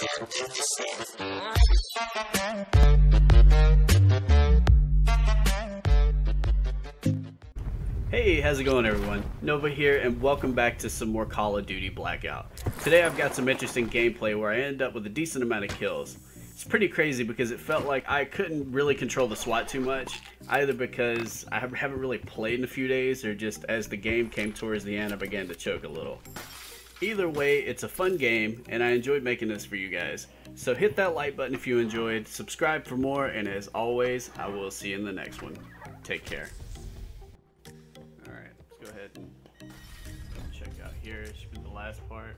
Hey, how's it going everyone? Nova here and welcome back to some more Call of Duty Blackout. Today I've got some interesting gameplay where I ended up with a decent amount of kills. It's pretty crazy because it felt like I couldn't really control the SWAT too much, either because I haven't really played in a few days or just as the game came towards the end I began to choke a little. Either way, it's a fun game and I enjoyed making this for you guys. So hit that like button if you enjoyed, subscribe for more, and as always, I will see you in the next one. Take care. Alright, let's go ahead and check out here. It should be the last part.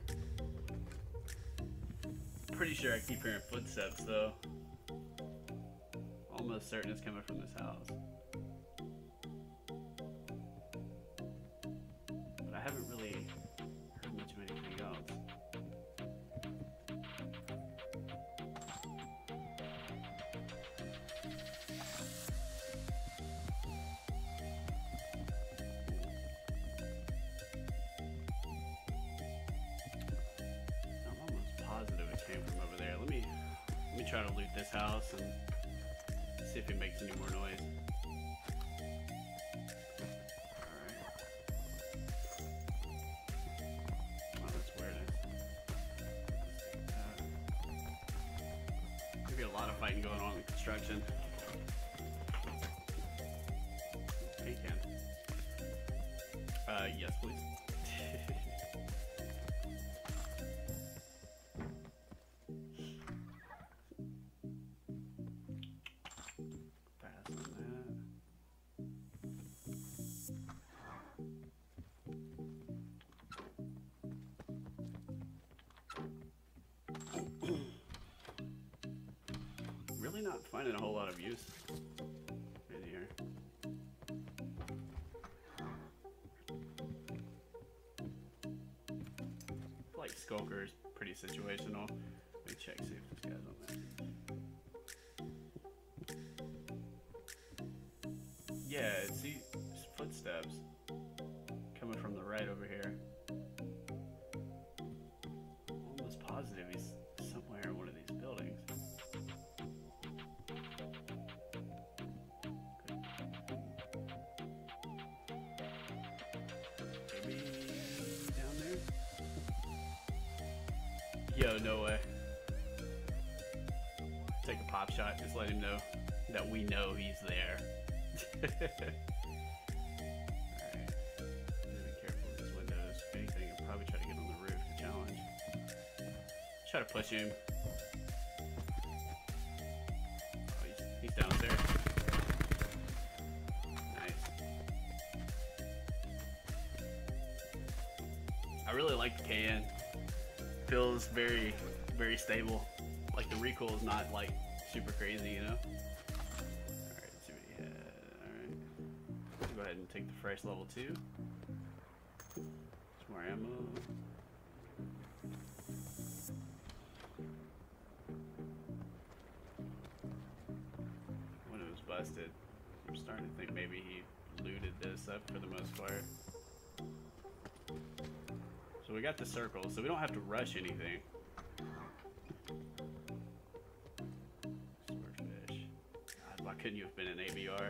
Pretty sure I keep hearing footsteps though. Almost certain it's coming from this house. But I haven't really heard much of anything else. I'm almost positive it came from over there. Let me try to loot this house and see if it makes any more noise. Alright. Wow, that's weird. There's a lot of fighting going on in construction. Hey, Ken. Yes, please. Really not finding a whole lot of use in here. I feel like Skulker is pretty situational. Let me check, see if this guy's on there. Yeah, see footsteps coming from the right over here. Almost positive he's somewhere in one of these buildings. Maybe down there? Yo, no way. Take a pop shot, just let him know that we know he's there. Alright. Be careful with these windows. If anything, I'll probably try to get on the roof to challenge. Try to push him. Oh, he's downstairs. Nice. I really like the KN. Feels very, very stable. Like the recoil is not like super crazy, you know? Alright, let's see what he had. Alright. Let's go ahead and take the fresh level 2. Some more ammo. When it was busted, I'm starting to think maybe he looted this up for the most part. So we got the circle, so we don't have to rush anything. Swordfish. God, why couldn't you have been an ABR?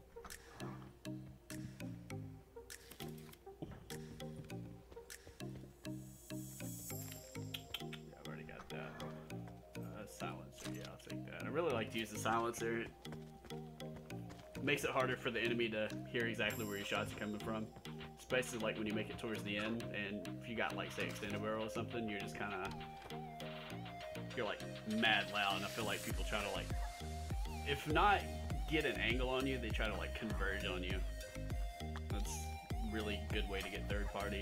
Yeah, I've already got that. Silencer, yeah, I'll take that. I really like to use the silencer. It makes it harder for the enemy to hear exactly where your shots are coming from. Especially like when you make it towards the end, and if you got like say extended barrel or something, you're just kind of, you're like mad loud, and I feel like people try to like, if not get an angle on you, they try to like converge on you. That's a really good way to get third party.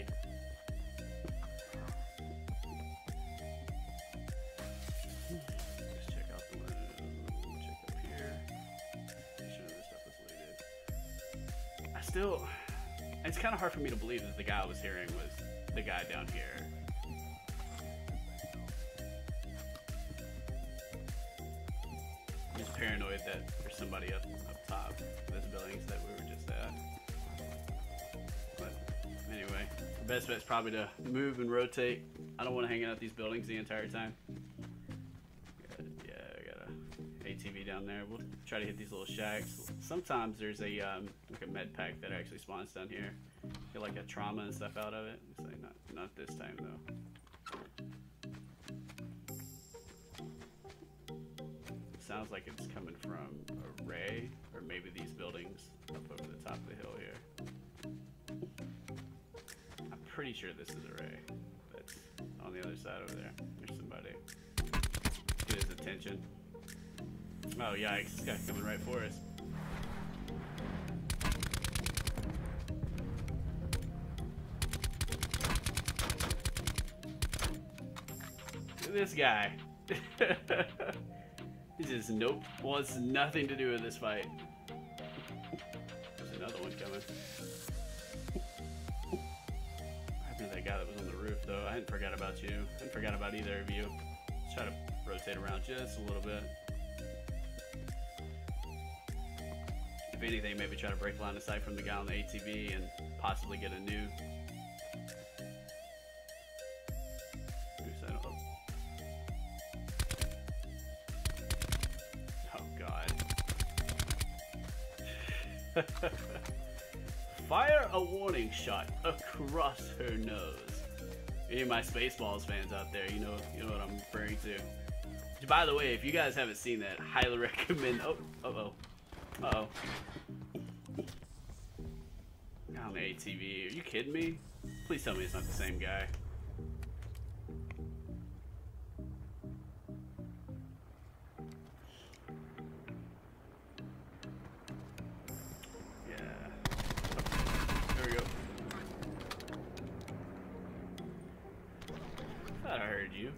Let's check out the window. Check up here. Make sure this stuff is looted. I still. It's kind of hard for me to believe that the guy I was hearing was the guy down here. I'm just paranoid that there's somebody up top of those buildings that we were just at. But anyway, the best bet is probably to move and rotate. I don't want to hang out at these buildings the entire time. ATV down there. We'll try to hit these little shacks. Sometimes there's a like a med pack that actually spawns down here. Get like a trauma and stuff out of it. Looks like not this time though. Sounds like it's coming from a ray, or maybe these buildings up over the top of the hill here. I'm pretty sure this is a ray, but on the other side over there, there's somebody. Get his attention. Oh yikes, this guy's coming right for us. Look at this guy. He just wants nothing to do with this fight. There's another one coming. I remember that guy that was on the roof though. I hadn't forgot about you. I hadn't forgot about either of you. Let's try to rotate around just a little bit. If anything, maybe try to break line of sight from the guy on the ATV and possibly get a new. Fire a warning shot across her nose. Any of my Spaceballs fans out there, you know what I'm referring to. By the way, if you guys haven't seen that, highly recommend. Oh. On the ATV, are you kidding me? Please tell me it's not the same guy. Thought I heard you.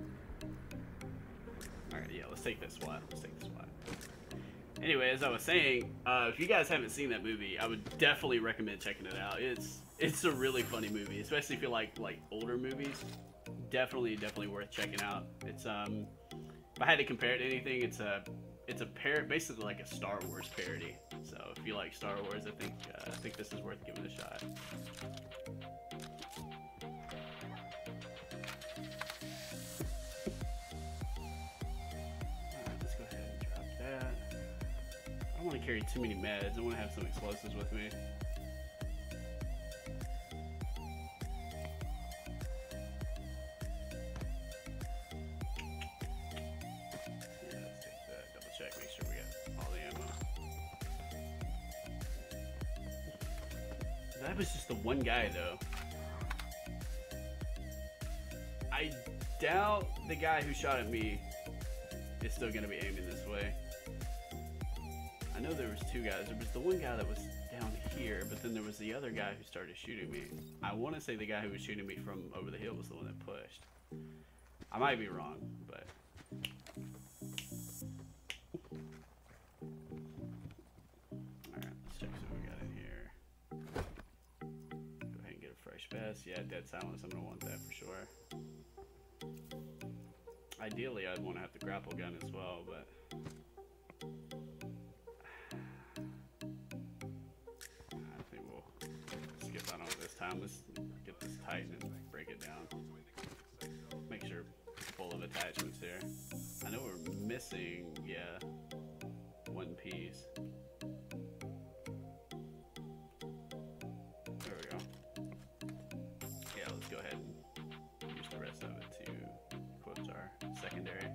Alright, yeah, let's take this SWAT. Anyway, as I was saying, if you guys haven't seen that movie, I would definitely recommend checking it out. It's a really funny movie, especially if you like older movies. Definitely worth checking out. It's if I had to compare it to anything, it's a basically like a Star Wars parody. So if you like Star Wars, I think this is worth giving a shot. I don't want to carry too many meds. I want to have some explosives with me. Yeah, let's take that. Double check, make sure we got all the ammo. That was just the one guy, though. I doubt the guy who shot at me is still going to be aiming this way. I know there was two guys. There was the one guy that was down here, but then there was the other guy who started shooting me. I want to say the guy who was shooting me from over the hill was the one that pushed. I might be wrong, but... Alright, let's check what we got in here. Go ahead and get a fresh vest. Yeah, dead silence. I'm going to want that for sure. Ideally, I'd want to have the grapple gun as well, but... time. Let's get this tightened and break it down. Make sure it's full of attachments here. I know we're missing, yeah, one piece. There we go. Yeah, let's go ahead and use the rest of it to equip our secondary.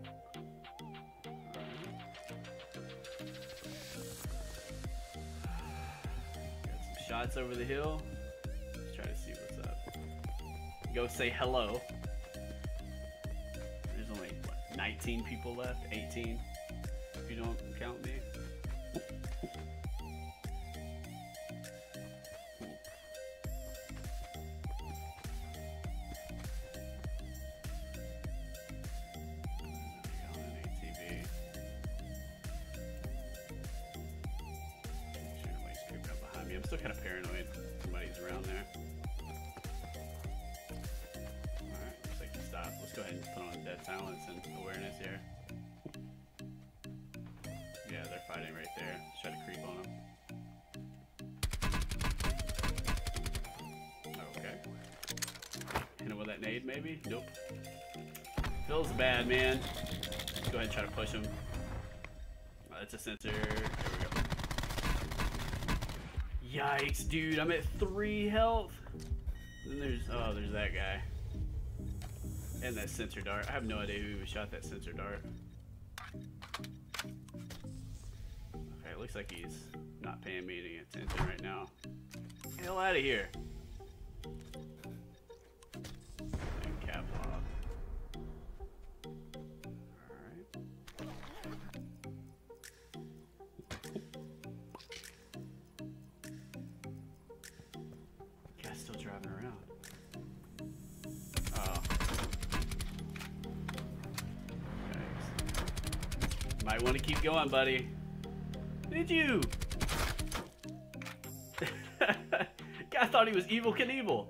Got some shots over the hill. Try to see what's up. Go say hello. There's only, what, 19 people left? 18? If you don't count me. On an ATV. Make sure nobody's creeping up behind me. I'm still kind of paranoid. Somebody's around there. Alright, looks like he stopped. Let's go ahead and put on dead silence and awareness here. Yeah, they're fighting right there. Let's try to creep on them. Okay. Hit him with that nade, maybe? Nope. Feels bad, man. Let's go ahead and try to push him. that's a sensor. There we go. Yikes, dude, I'm at 3 health. Then there's that guy. And that sensor dart. I have no idea who shot that sensor dart. Okay, it looks like he's not paying me any attention right now. Get the hell out of here. And cap off. Alright. Guy's still driving around. Oh. Thanks. Might want to keep going, buddy. Did you? Guy thought he was Evil Knievel.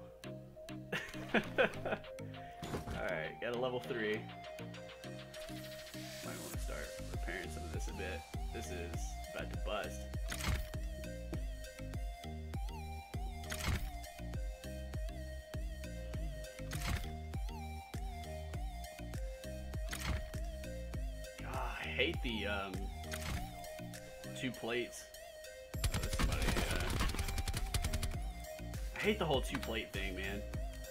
Alright, got a level 3. Might want to start repairing some of this a bit. This is about to bust. God, I hate the 2 plates. Oh, there's somebody, I hate the whole 2 plate thing, man.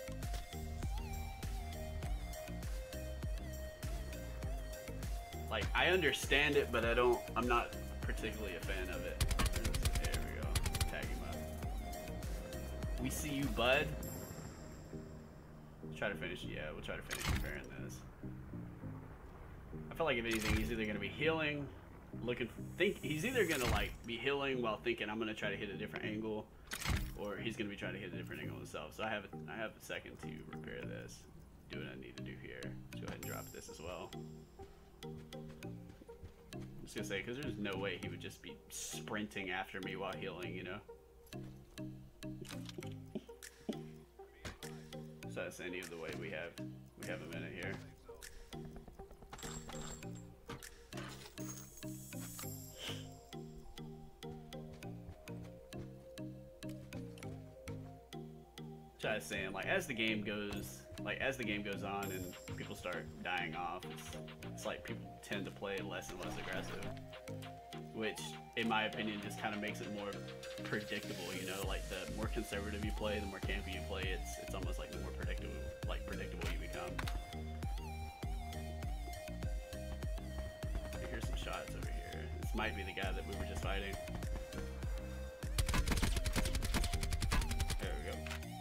Like, I understand it, but I'm not particularly a fan of it. There we go. Tag him up. We see you, bud. Let's try to finish, yeah, we'll try to finish repairing this. I feel like if anything, he's either gonna be healing, he's either gonna like be healing while thinking I'm gonna try to hit a different angle, or he's gonna be trying to hit a different angle himself. So I have a second to repair this. Do what I need to do here. Let's go ahead and drop this as well. I'm just gonna say, because there's no way he would just be sprinting after me while healing, you know? So that's any of the way we have a minute here. So I was saying, like, as the game goes on and people start dying off, it's like people tend to play less and less aggressive, which, in my opinion, just kind of makes it more predictable. You know, like the more conservative you play, the more campy you play. It's almost like the more predictable you become. I hear some shots over here. This might be the guy that we were just fighting. There we go.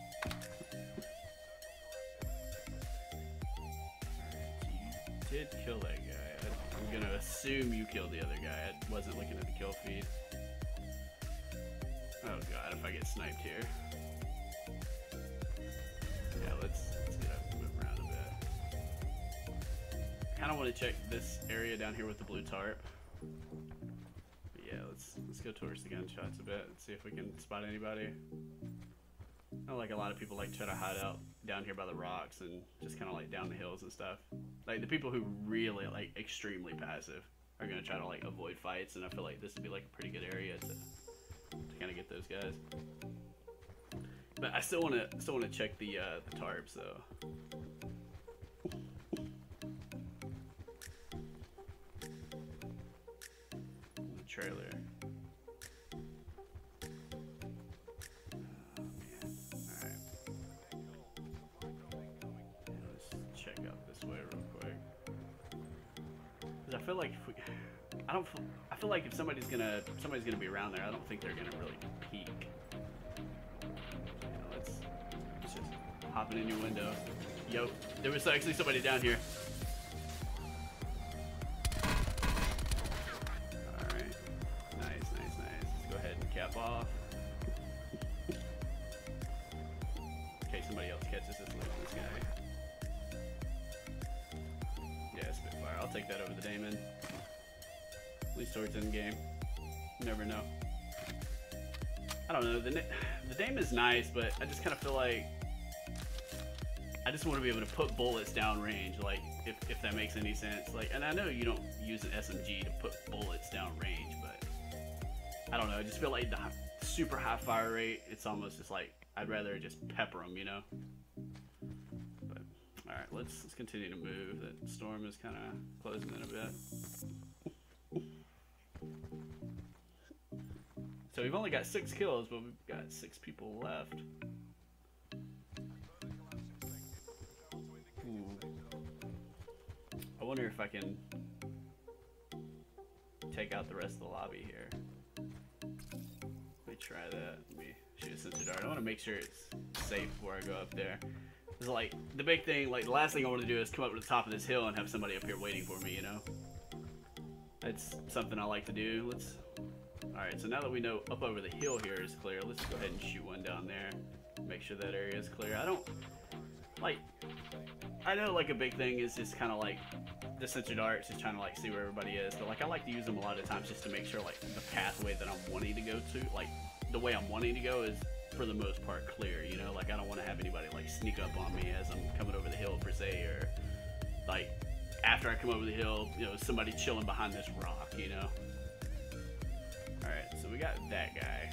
Did kill that guy. I'm gonna assume you killed the other guy. I wasn't looking at the kill feed. Oh god, if I get sniped here. Yeah, let's get up and move around a bit. Kinda wanna check this area down here with the blue tarp. But yeah, let's go towards the gunshots a bit and see if we can spot anybody. I know, like, a lot of people like try to hide out down here by the rocks and just kind of like down the hills and stuff. Like the people who really like extremely passive are gonna try to like avoid fights, and I feel like this would be like a pretty good area to kind of get those guys. But I still wanna check the tarps though. The trailer. I feel like I feel like if somebody's gonna be around there, I don't think they're gonna really peek. You know, let's just hop in a new window. Yo, there was actually somebody down here. All right, nice. Let's go ahead and cap off. Okay, somebody else catches this guy. Yeah, Spitfire. I'll take that over the Daemon. At least towards end game. You never know. I don't know. The Daemon's nice, but I just kind of feel like I just want to be able to put bullets down range. Like, if that makes any sense. Like, and I know you don't use an SMG to put bullets down range, but I don't know. I just feel like the super high fire rate. It's almost just like I'd rather just pepper them, you know. All right, let's continue to move. That storm is kind of closing in a bit. So we've only got 6 kills, but we've got 6 people left. Ooh. I wonder if I can take out the rest of the lobby here. Let me try that. Let me shoot a sensor dart. I want to make sure it's safe before I go up there. It's like the big thing, like the last thing I want to do is come up to the top of this hill and have somebody up here waiting for me, you know? That's something I like to do. Alright, so now that we know up over the hill here is clear, let's go ahead and shoot one down there. Make sure that area is clear. I know like a big thing is just kind of like the sensor darts, just trying to like see where everybody is, but like I like to use them a lot of times just to make sure like the pathway that I'm wanting to go to, like the way I'm wanting to go is for the most part clear, you know? Like I don't want to have anybody like sneak up on me as I'm coming over the hill per se, or like after I come over the hill, you know, somebody chilling behind this rock, you know? Alright, so we got that guy.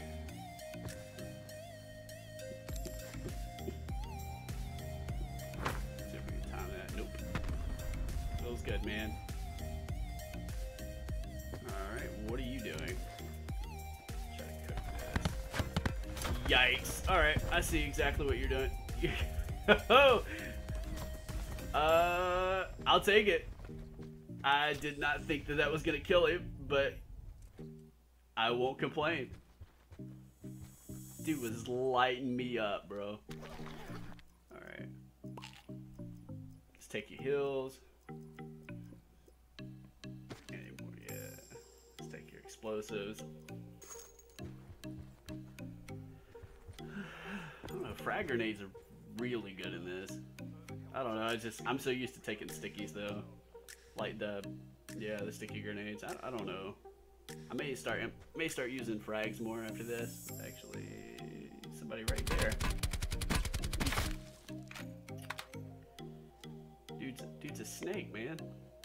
See if we can time that. Nope. Feels good, man. Alright, what are you doing? Try to cook this. Yikes. Alright, I see exactly what you're doing. I'll take it. I did not think that was gonna kill him, but I won't complain. Dude was lighting me up, bro. Alright. Let's take your heals. Anymore, yeah. Let's take your explosives. I don't know, frag grenades are really good in this. I don't know, I'm so used to taking stickies though. Like the sticky grenades. I don't know. I may start using frags more after this. Actually, somebody right there. Dude's a snake, man.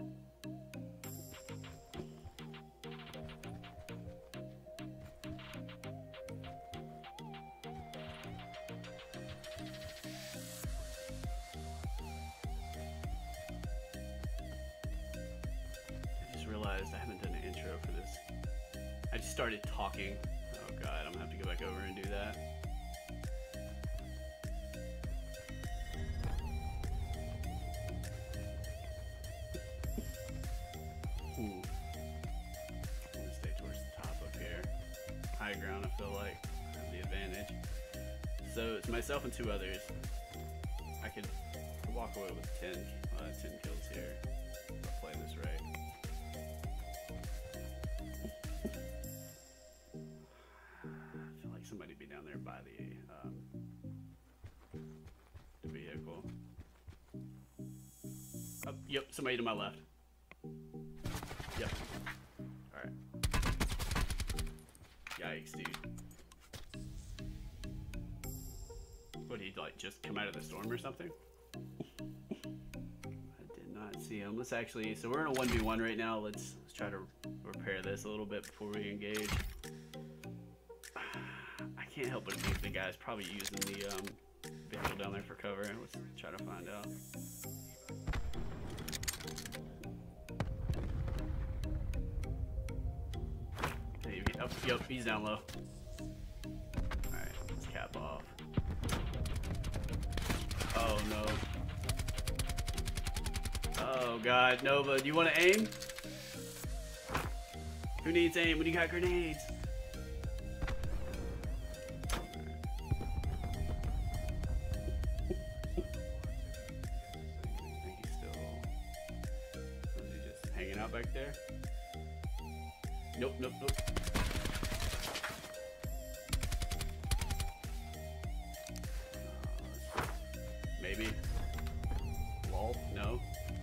Realized I haven't done an intro for this. I just started talking. Oh god, I'm gonna have to go back over and do that. Ooh. I'm gonna stay towards the top up here. High ground, I feel like I have the advantage. So it's myself and 2 others. I could walk away with 10 kills here if I play this right. Somebody be down there by the vehicle. Oh, yep, somebody to my left. Yep. Alright. Yikes, dude. What, did he like just come out of the storm or something? I did not see him. Let's actually, so we're in a 1v1 right now. Let's try to repair this a little bit before we engage. I can't help but think the guy's probably using the vehicle down there for cover. Let's try to find out. Hey, oh, yep, he's down low. Alright, let's cap off. Oh no. Oh god, Nova, do you want to aim? Who needs aim when you got grenades? Out back there. Nope. Maybe. Lol. No.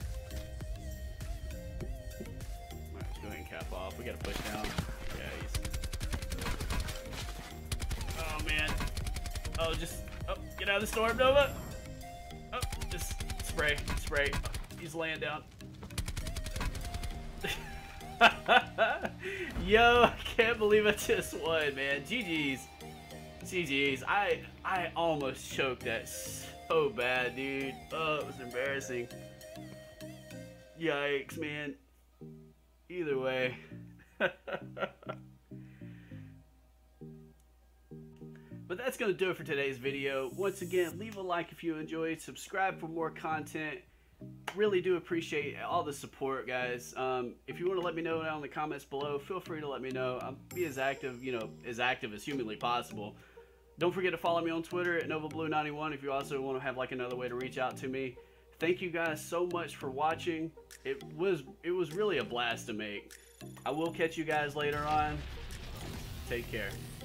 Alright, let's go ahead and cap off. We gotta push down. Yeah, oh man. Oh, get out of the storm, Nova. Oh, just spray. Oh, he's laying down. Yo, I can't believe I just won, man. GG's. I almost choked that so bad, dude. Oh, it was embarrassing. Yikes, man. Either way. But that's going to do it for today's video. Once again, leave a like if you enjoyed, subscribe for more content. Really do appreciate all the support, guys. If you want to let me know down in the comments below, feel free to let me know. I'll be as active, as active as humanly possible. Don't forget to follow me on Twitter at NovaBlue91 if you also want to have like another way to reach out to me. Thank you guys so much for watching. It was really a blast to make. I will catch you guys later on. Take care.